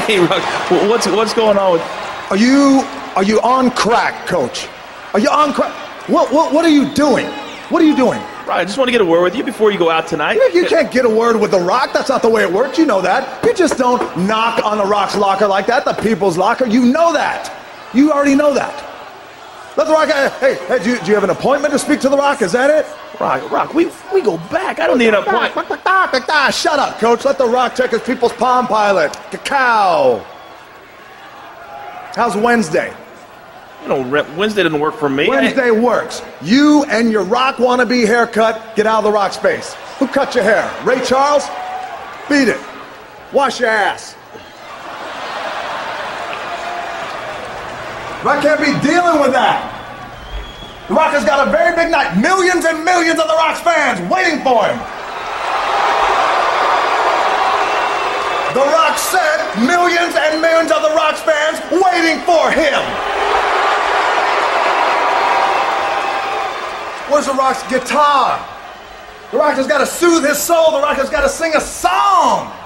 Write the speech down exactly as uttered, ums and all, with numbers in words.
Hey, Rock, what's what's going on with? Are you are you on crack, Coach? Are you on crack? What what what are you doing? What are you doing? Right, I just want to get a word with you before you go out tonight. You, you can't get a word with The Rock. That's not the way it works. You know that. You just don't knock on The Rock's locker like that, the people's locker. You know that. You already know that. Let The Rock. Hey, hey, do you, do you have an appointment to speak to The Rock? Is that it? Rock, Rock, we we go back. I don't need an appointment. Shut up, Coach. Let The Rock check his people's Palm Pilot. Cacao. How's Wednesday? You know, Wednesday didn't work for me. Wednesday works. You and your Rock wannabe haircut, get out of The Rock's face. Who cut your hair? Ray Charles? Beat it. Wash your ass. Rock can't be dealing with that. The Rock has got a very big night. Millions and millions of The Rock's fans waiting for him. The Rock said millions and millions of The Rock's fans waiting for him. Where's The Rock's guitar? The Rock has got to soothe his soul. The Rock has got to sing a song.